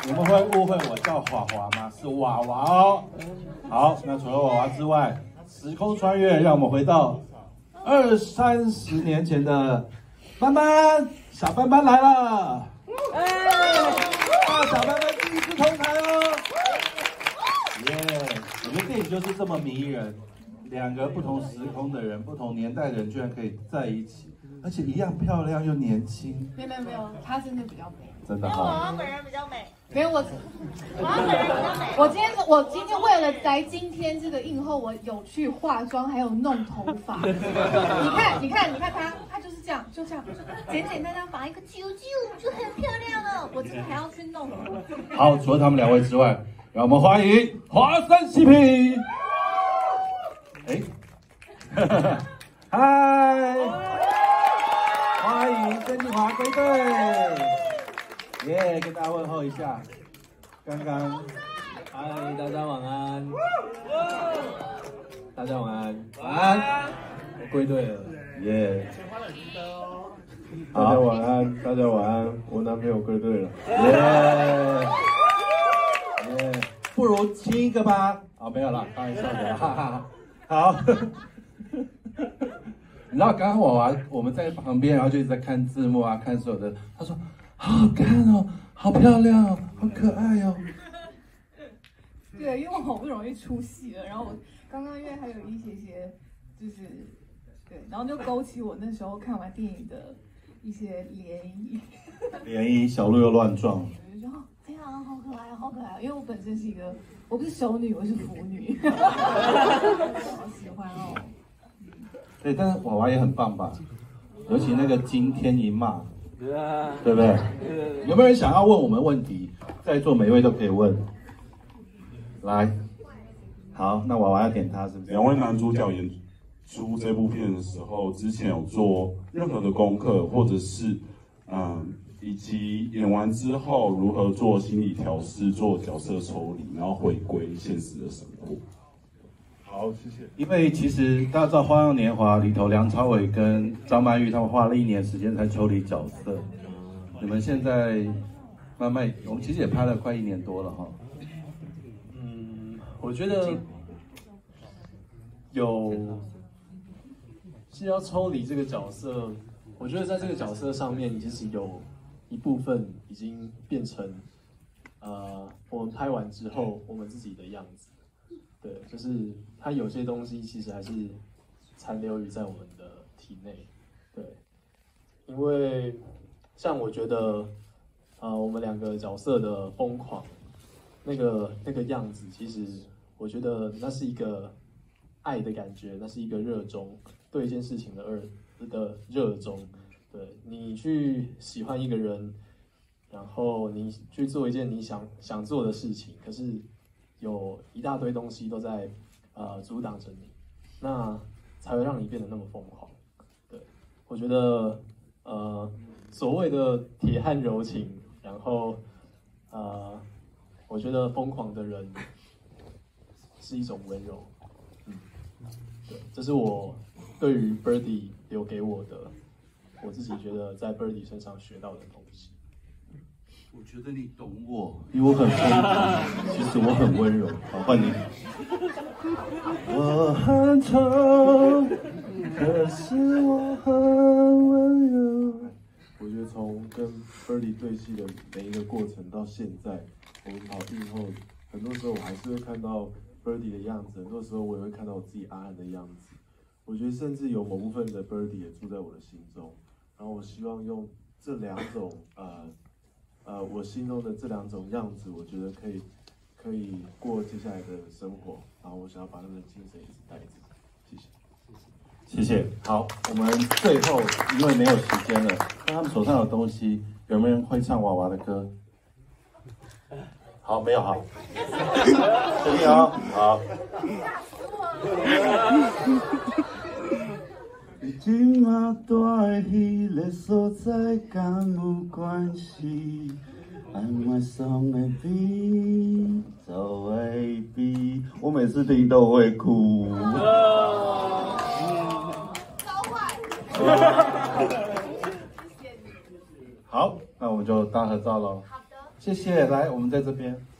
你们会误会我叫华华吗？是娃娃哦。好，那除了娃娃之外，时空穿越，让我们回到20-30年前的斑斑，小斑斑来了。小斑斑第一次同台哦。耶！我觉得电影就是这么迷人，两个不同时空的人、不同年代的人，居然可以在一起，而且一样漂亮又年轻。 没有，她真的比较美。 真的好。我本人比较美。 没有我本人比较美。我今天为了来今天这个映后，我有去化妆，还有弄头发。你看她就是这样，就这样，简简单单拔一个啾啾就很漂亮了。我这个还要去弄。 好，除了他们两位之外，让我们欢迎华山 CP。嗨，欢迎曾静华归队。耶，跟大家问候一下。刚刚， 嗨，大家晚安。大家晚安。 晚安。 我归队了。 耶。 大家晚安，大家晚安。我男朋友归队了。 耶。不如亲一个吧。啊，没有啦，开玩笑的，哈哈。好。你知道刚刚我们在旁边，然后就一直在看字幕啊，看所有的。他说好好看哦，好漂亮哦，好可爱哦。 对，因为我好不容易出戏了，然后我刚刚因为还有一些就是对，然后就勾起我那时候看完电影的一些涟漪。 涟漪，小鹿又乱撞。 我就说天啊，好可爱，好可爱！因为我本身是一个，我不是熟女，我是腐女，好喜欢哦。 对，但是娃娃也很棒吧，尤其那个惊天一骂，对不对？有没有人想要问我们问题？在座每一位都可以问。来，好，那娃娃要点他是不是？ 两位男主角演出这部片的时候，之前有做任何的功课，或者是以及演完之后如何做心理调试、做角色抽离，然后回归现实的生活。好，谢谢。 因为其实大家知道《花样年华》里头，梁朝伟跟张曼玉他们花了1年时间才抽离角色。你们现在慢慢，我们其实也拍了快1年多了哈。 我觉得是要抽离这个角色。我觉得在这个角色上面，其实有一部分已经变成我们拍完之后我们自己的样子。对，就是它有些东西其实还是残留于在我们的体内。对，因为像我觉得我们两个角色的疯狂那个样子，其实我觉得那是一个爱的感觉，那是一个热衷对一件事情的热衷。对，你去喜欢一个人，然后你去做一件你想做的事情，可是有一大堆东西都在阻挡着你，那才会让你变得那么疯狂。对，我觉得所谓的铁汉柔情，然后我觉得疯狂的人是一种温柔。对，这是我对于 Birdy 留给我的，我自己觉得在 Birdy 身上学到的东西。 我觉得你懂我，因为我很疯狂，其实我很温柔。好，换你。我很丑，可是我很温柔。 我觉得从跟 Birdy 对戏的每一个过程到现在，我们跑映后，很多时候我还是会看到 Birdy 的样子，很多时候我也会看到我自己阿汉的样子。我觉得甚至有某部分的 Birdy 也住在我的心中。然后我希望用这两种我心中的这两种样子，我觉得可以过接下来的生活。然后我想要把他们的精神一直带着。谢谢。 谢谢。好，我们最后因为没有时间了，看他们手上有东西，有没有人会唱娃娃的歌？好，没有好。确定哦，好。今晚住的迄个所在，敢有关系？按我送的笔，走的笔，我每次听都会哭。好，那我们就大合照喽。好的。 谢谢。来，我们在这边。